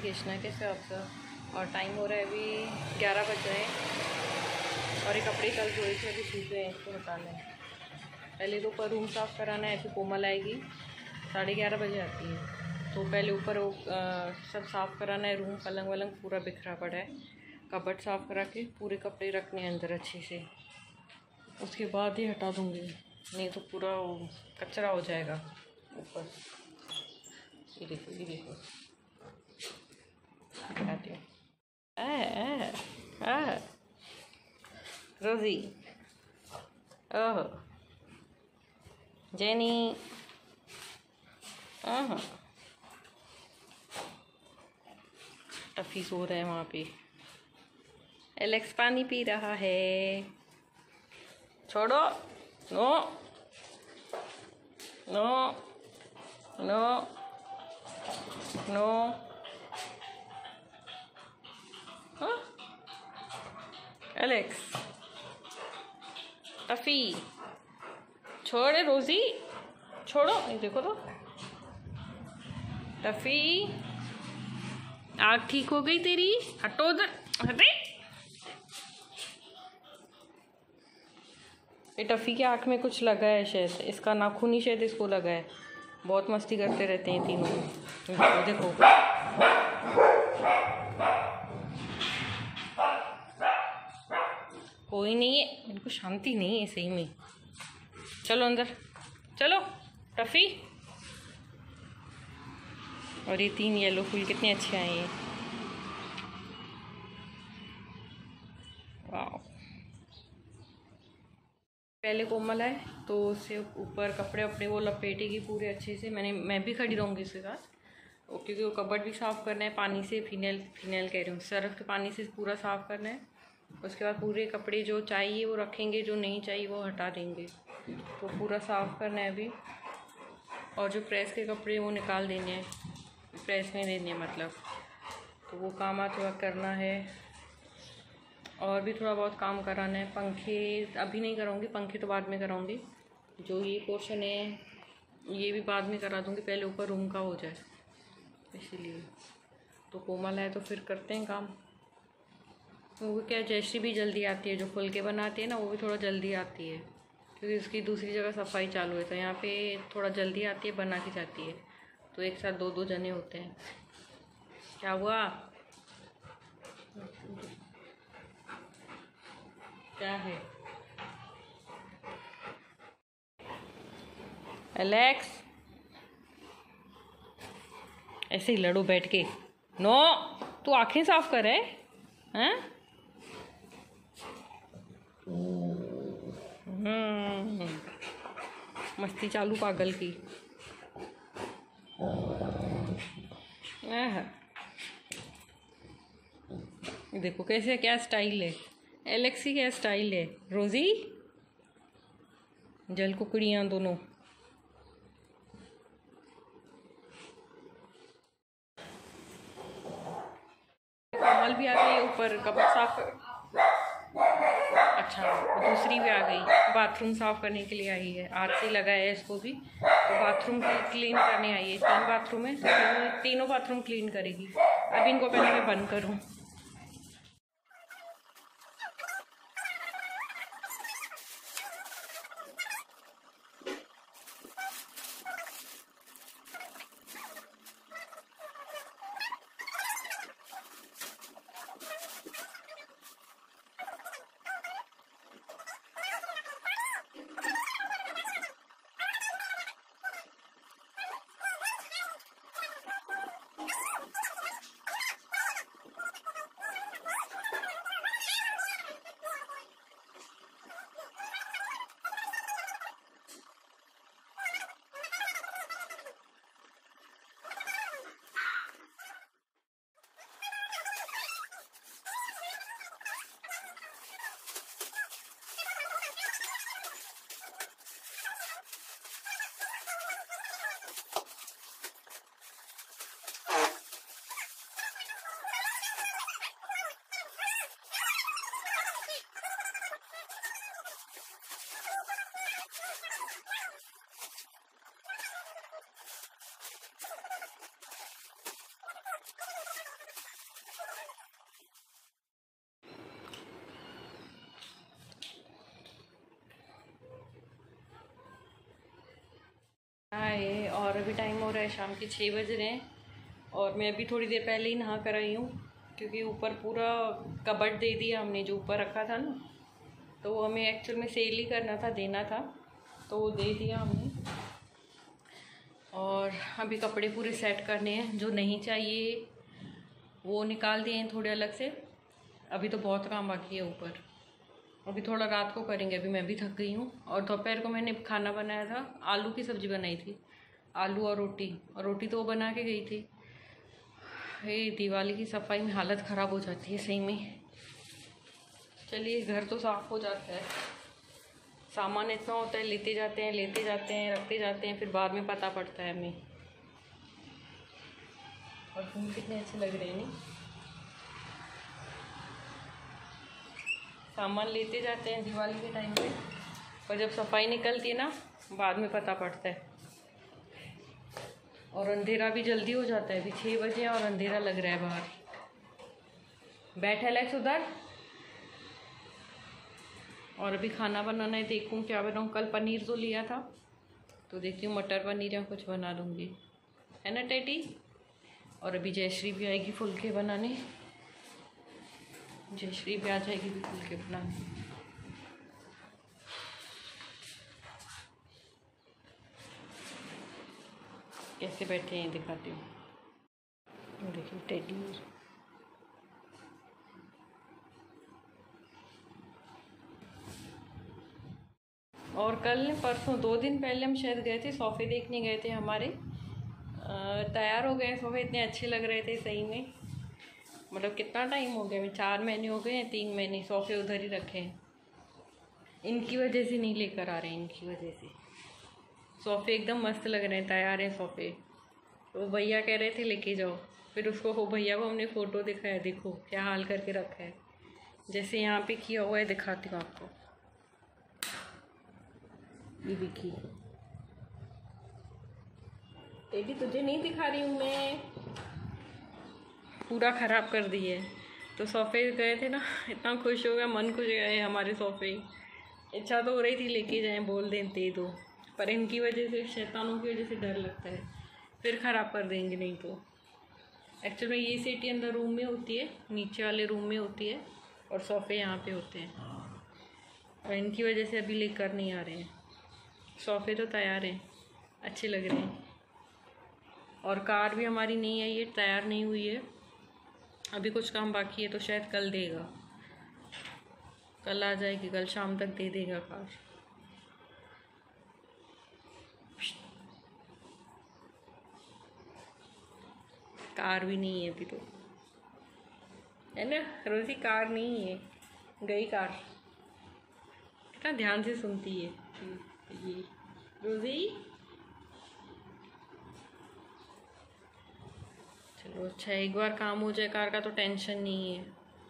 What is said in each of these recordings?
खींचना है किस हिसाब से। और टाइम हो रहा है अभी 11 बज रहे हैं और ये कपड़े कल धोए थे अभी सूखे हैं, इसको हटाना है। पहले तो ऊपर रूम साफ़ कराना है, फिर कोमल आएगी 11:30 बजे आती है, तो पहले ऊपर सब साफ़ कराना है। रूम पलंग वलंग पूरा बिखरा पड़ा है, कबर्ड साफ़ करा के पूरे कपड़े रखने हैं अंदर अच्छे से, उसके बाद ही हटा दूँगी, नहीं तो पूरा कचरा हो जाएगा ऊपर। ये देखो ये देखो, हटाती हूँ। रोज़ी, ओह जेनी, टफ़ी सो रहा है वहाँ पे। एलेक्स पानी पी रहा है, छोड़ो, नो नो नो नो। हाँ एलेक्स, टफ़ी छोड़े, रोज़ी छोड़ो, ये देखो तो टफ़ी, आँख ठीक हो गई तेरी, हटो उधर, हटे। ये टफ़ी की आँख में कुछ लगा है शायद, इसका नाखून ही शायद इसको लगा है। बहुत मस्ती करते रहते हैं तीनों। देखो देखो, कोई नहीं है, इनको शांति नहीं है सही में। चलो अंदर चलो टफ़ी। और ये 3 येलो फूल कितने अच्छे आए हैं, वाह। पहले कोमल आए तो उससे ऊपर कपड़े अपने वो लपेटेगी पूरे अच्छे से। मैं भी खड़ी रहूँगी इसके साथ, क्योंकि वो कबर्ड भी साफ़ करना है पानी से, फिनाइल कह रही हूँ, सर्फ के पानी से पूरा साफ़ करना है। उसके बाद पूरे कपड़े जो चाहिए वो रखेंगे, जो नहीं चाहिए वो हटा देंगे, तो पूरा साफ़ करना है अभी। और जो प्रेस के कपड़े वो निकाल देने हैं, प्रेस में देने हैं मतलब, तो वो काम आज थोड़ा करना है। और भी थोड़ा बहुत काम कराना है। पंखे अभी नहीं कराऊंगी, पंखे तो बाद में कराऊंगी। जो ये पोर्शन है ये भी बाद में करा दूंगी, पहले ऊपर रूम का हो जाए इसीलिए। तो कोमल है तो फिर करते हैं काम। वो क्या जैसी भी जल्दी आती है, जो फुलके बनाती है ना वो भी थोड़ा जल्दी आती है, क्योंकि उसकी दूसरी जगह सफाई चालू है, तो यहाँ पे थोड़ा जल्दी आती है, बना के जाती है, तो एक साथ 2-2 जने होते हैं। क्या हुआ, क्या है एलेक्स, ऐसे ही लड़ो बैठ के। नो, तू आंखें साफ कर है हैं? मस्ती चालू पागल की। देखो कैसे, क्या स्टाइल है एलेक्स की, क्या स्टाइल है। रोज़ी, जल कुकड़ियाँ दोनों। कमल भी आ गई ऊपर, कपड़ा साफ। अच्छा, दूसरी भी आ गई, बाथरूम साफ करने के लिए आई है, आज से लगा है इसको भी, तो बाथरूम क्लीन करने आई है। 3 बाथरूम है, तो तीनों बाथरूम क्लीन करेगी। अब इनको पहले मैं बंद करूँ। भी टाइम हो रहा है, शाम के 6 बज रहे हैं और मैं अभी थोड़ी देर पहले ही नहा कर आई हूँ, क्योंकि ऊपर पूरा कबर्ड दे दिया हमने, जो ऊपर रखा था ना, तो वो हमें एक्चुअल में सेल ही करना था, देना था, तो वो दे दिया हमने। और अभी कपड़े पूरे सेट करने हैं, जो नहीं चाहिए वो निकाल दिए हैं थोड़े अलग से। अभी तो बहुत काम बाकी है ऊपर, अभी थोड़ा रात को करेंगे, अभी मैं भी थक गई हूँ। और दोपहर को मैंने खाना बनाया था, आलू की सब्ज़ी बनाई थी, आलू और रोटी तो वो बना के गई थी। ये दिवाली की सफाई में हालत ख़राब हो जाती है सही में। चलिए, घर तो साफ़ हो जाता है, सामान इतना होता है, लेते जाते हैं रखते जाते हैं, फिर बाद में पता पड़ता है हमें। और फूल कितने अच्छे लग रहे हैं नहीं, सामान लेते जाते हैं दिवाली के टाइम पे, पर जब सफाई निकलती है ना, बाद में पता पड़ता है। और अंधेरा भी जल्दी हो जाता है, अभी 6 बजे और अंधेरा लग रहा है बाहर। बैठ एलेक्स उधर। और अभी खाना बनाना है, देखूँ क्या बनाऊँ। कल पनीर तो लिया था, तो देखती हूँ मटर पनीर या कुछ बना लूँगी, है ना टेटी। और अभी जयश्री भी आएगी फुलके बनाने, जयश्री भी आ जाएगी भी फुलके बनाने। कैसे बैठे हैं दिखाती हूँ, देखिए टेडी। और कल परसों 2 दिन पहले हम शायद गए थे, सोफ़े देखने गए थे हमारे। तैयार हो गए सोफ़े, इतने अच्छे लग रहे थे सही में। मतलब कितना टाइम हो गया, 4 महीने हो गए हैं, 3 महीने सोफ़े उधर ही रखे हैं। इनकी वजह से नहीं लेकर आ रहे हैं, इनकी वजह से। सोफ़े एकदम मस्त लग रहे हैं, तैयार हैं सोफ़े। तो भैया कह रहे थे लेके जाओ, फिर उसको भैया को हमने फ़ोटो दिखाया, देखो क्या हाल करके रखा है। जैसे यहाँ पे किया हुआ है, दिखाती हूँ आपको, ये देखिए। टेडी तुझे नहीं दिखा रही हूँ मैं, पूरा ख़राब कर दी है। तो सोफ़े गए थे ना, इतना खुश हो गया, मन खुश गए हमारे सोफ़े। इच्छा तो हो रही थी लेके जाएं, बोल दें दे दो, पर इनकी वजह से, शैतानों की वजह से डर लगता है, फिर ख़राब कर देंगे नहीं तो। एक्चुअल में ये सीटी अंदर रूम में होती है, नीचे वाले रूम में होती है, और सोफ़े यहाँ पे होते हैं, और इनकी वजह से अभी लेकर नहीं आ रहे हैं। सोफ़े तो तैयार हैं, अच्छे लग रहे हैं। और कार भी हमारी नहीं आई है, तैयार नहीं हुई है, अभी कुछ काम बाकी है, तो शायद कल देगा, कल आ जाएगी, कल शाम तक दे देगा कार। कार भी नहीं है अभी तो, है ना रोज़ी, कार नहीं है, गई कार। कितना ध्यान से सुनती है ये रोज़ी। चलो अच्छा, एक बार काम हो जाए कार का तो टेंशन नहीं है।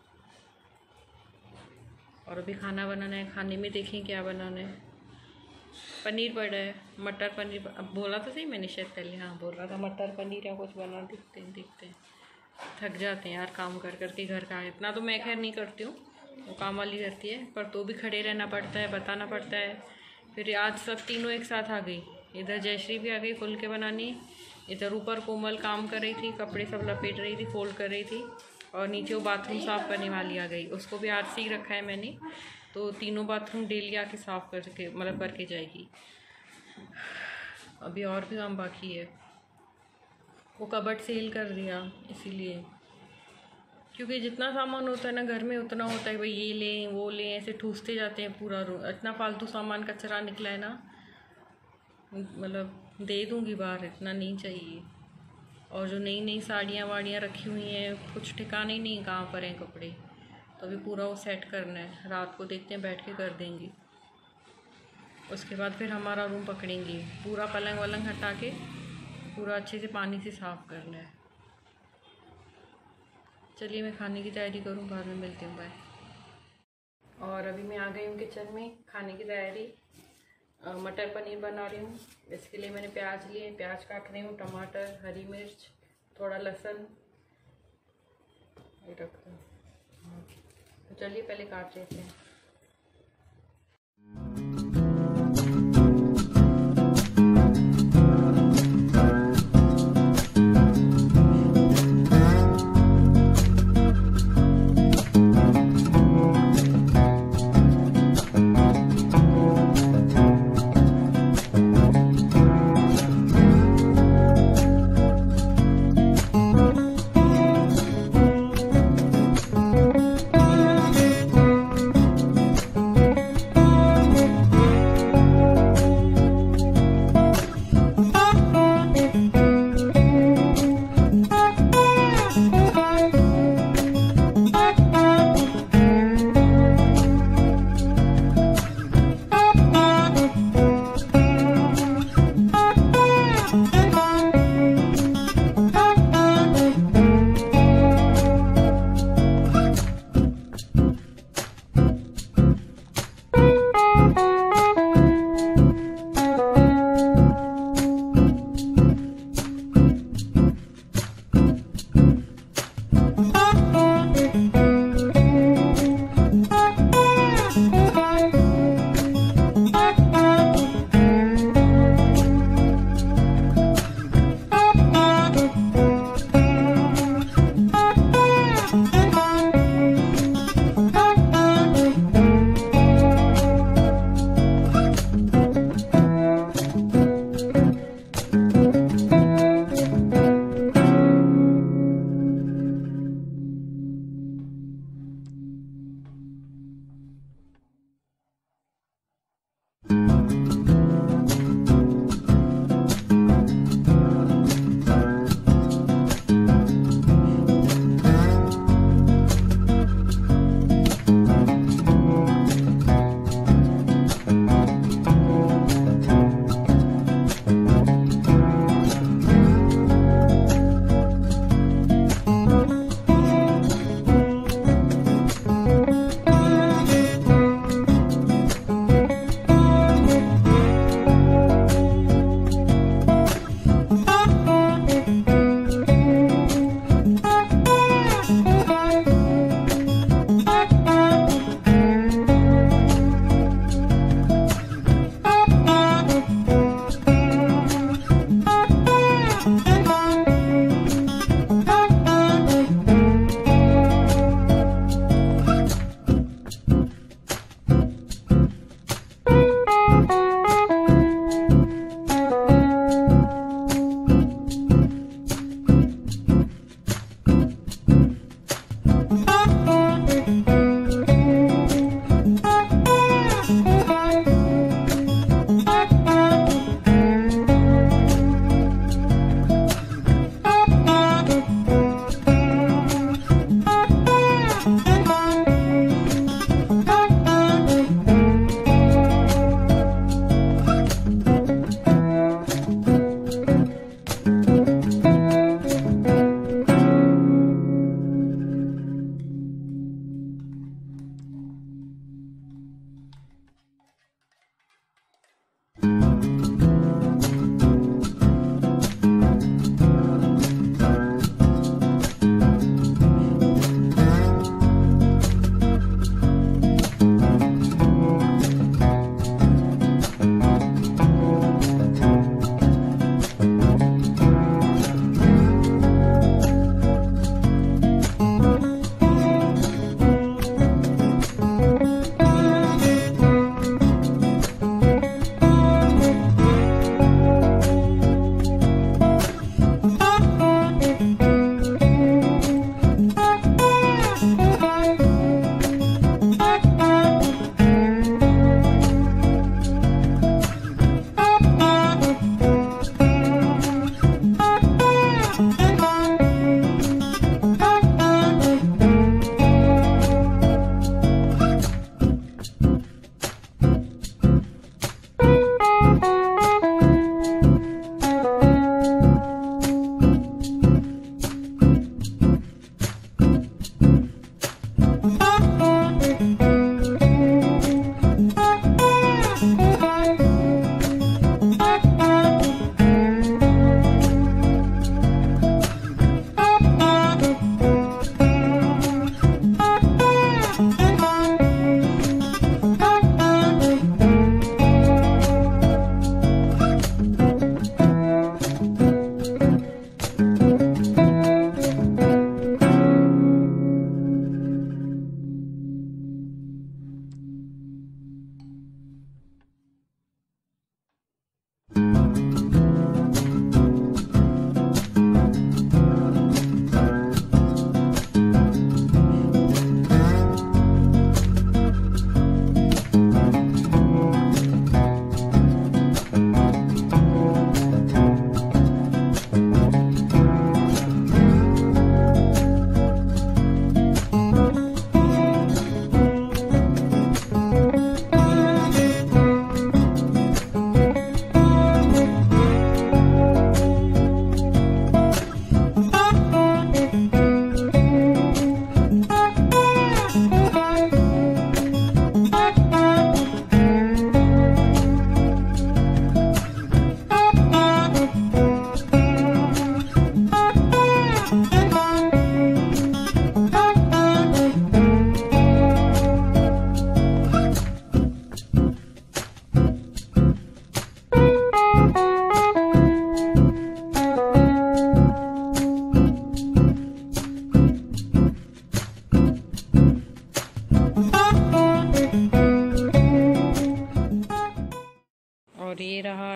और अभी खाना बनाना है, खाने में देखें क्या बनाना है। पनीर पड़ा है, मटर पनीर, अब बोला तो सही मैंने शायद पहले, हाँ बोल रहा था मटर पनीर या कुछ बना, देखते हैं। थक जाते हैं यार काम कर कर के घर का। इतना तो मैं खैर नहीं करती हूँ, वो काम वाली करती है, पर तो भी खड़े रहना पड़ता है, बताना पड़ता है। फिर आज सब तीनों एक साथ आ गई, इधर जयश्री भी आ गई फुलके बनानी, इधर ऊपर कोमल काम कर रही थी, कपड़े सब लपेट रही थी, फोल्ड कर रही थी, और नीचे वो बाथरूम साफ़ करने वाली आ गई, उसको भी आज सीख रखा है मैंने, तो तीनों बाथरूम डेली आके साफ़ करके मतलब करके जाएगी। अभी और भी काम बाकी है, वो कबर्ड सेल कर दिया इसीलिए, क्योंकि जितना सामान होता है ना घर में, उतना होता है भाई, ये लें वो लें, ऐसे ठूसते जाते हैं पूरा रूम। इतना फालतू सामान कचरा निकला है ना, मतलब दे दूँगी बाहर, इतना नहीं चाहिए। और जो नई नई साड़ियाँ वाड़ियाँ रखी हुई हैं, कुछ ठिकाने ही नहीं कहाँ पर हैं कपड़े, तो अभी पूरा वो सेट करना है, रात को देखते हैं बैठ के कर देंगे। उसके बाद फिर हमारा रूम पकड़ेंगे, पूरा पलंग वलंग हटा के पूरा अच्छे से पानी से साफ़ करना है। चलिए मैं खाने की तैयारी करूँ, बाद में मिलती हूँ, बाय। और अभी मैं आ गई हूँ किचन में, खाने की तैयारी, मटर पनीर बना रही हूँ। इसके लिए मैंने प्याज लिए, प्याज काट रही हूँ, टमाटर, हरी मिर्च, थोड़ा लहसुन ये रखता हूँ। तो चलिए पहले काट लेते हैं।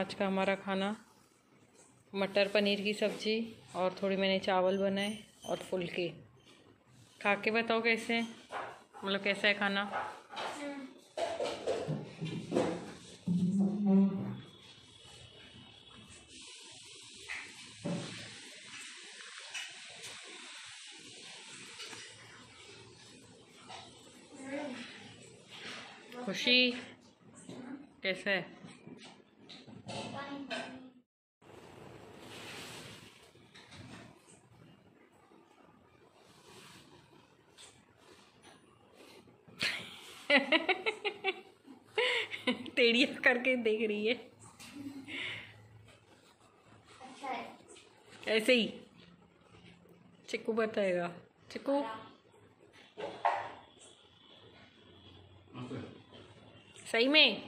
आज का हमारा खाना मटर पनीर की सब्ज़ी और थोड़ी मैंने चावल बनाए और फुल्के। खा के बताओ कैसे, मतलब कैसा है खाना। खुशी कैसा है? टेढ़िया करके देख रही है। अच्छा है। ऐसे ही चिक्कू बताएगा। चिक्कू सही में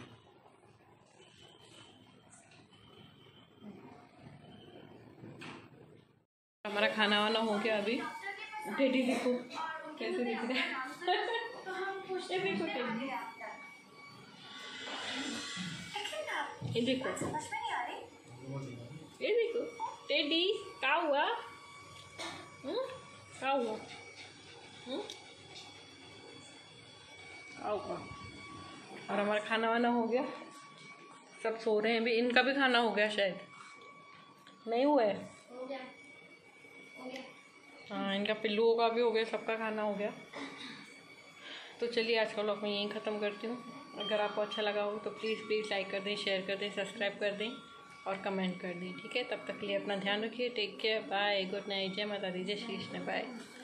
हमारा खाना वाना हो गया। अभी टेडी देखो कैसे दिख रहा है। ये देखो टेडी, ये देखो, ये देखो टेडी क्या हुआ? क्या हुआ? क्या हुआ? और हमारा खाना वाना हो गया, सब सो रहे हैं। भी इनका भी खाना हो गया शायद, नहीं हुआ है? हो गया। हाँ, इनका पिल्लुओं का भी हो गया, सबका खाना हो गया। तो चलिए आज का व्लॉग मैं यहीं ख़त्म करती हूँ। अगर आपको अच्छा लगा हो तो प्लीज़ लाइक कर दें, शेयर कर दें, सब्सक्राइब कर दें और कमेंट कर दें। ठीक है, तब तक के लिए अपना ध्यान रखिए। Take care, bye, good night, जय माता दी, जय श्री कृष्ण, बाय।